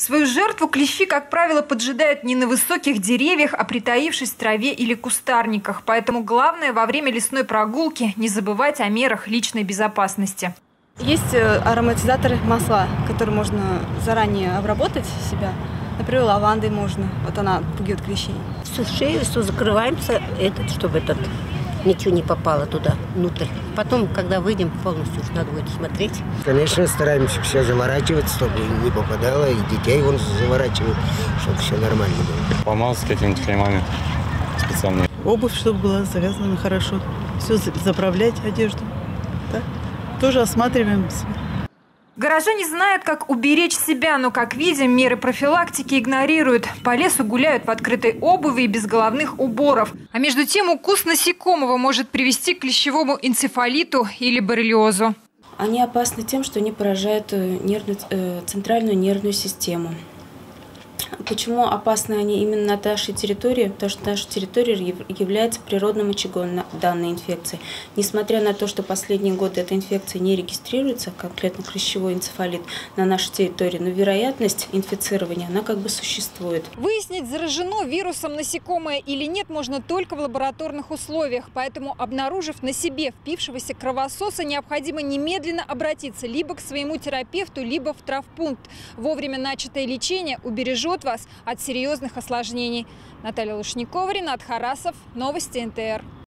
Свою жертву клещи, как правило, поджидают не на высоких деревьях, а притаившись в траве или кустарниках. Поэтому главное во время лесной прогулки не забывать о мерах личной безопасности. Есть ароматизаторы масла, которые можно заранее обработать себя. Например, лавандой можно. Вот она пугает клещей. Всю шею, все закрываемся, чтобы ничего не попало туда, внутрь. Потом, когда выйдем, полностью уж надо будет смотреть. Конечно, стараемся все заворачивать, чтобы не попадало, и детей вон заворачивают, чтобы все нормально было. Помазать какими-нибудь кремами специальными. Обувь, чтобы была завязана хорошо. Все заправлять одежду. Да? Тоже осматриваемся. Горожане знают, как уберечь себя, но, как видим, меры профилактики игнорируют. По лесу гуляют в открытой обуви и без головных уборов. А между тем укус насекомого может привести к клещевому энцефалиту или боррелиозу. Они опасны тем, что они поражают центральную нервную систему. Почему опасны они именно на нашей территории? Потому что наша территория является природным очагом данной инфекции. Несмотря на то, что последние годы эта инфекция не регистрируется, конкретно клещевой энцефалит на нашей территории, но вероятность инфицирования, она как бы существует. Выяснить, заражено вирусом насекомое или нет, можно только в лабораторных условиях. Поэтому, обнаружив на себе впившегося кровососа, необходимо немедленно обратиться либо к своему терапевту, либо в травмпункт. Вовремя начатое лечение убережет вас от серьезных осложнений. Наталья Лушникова, Ренат Харасов. Новости НТР.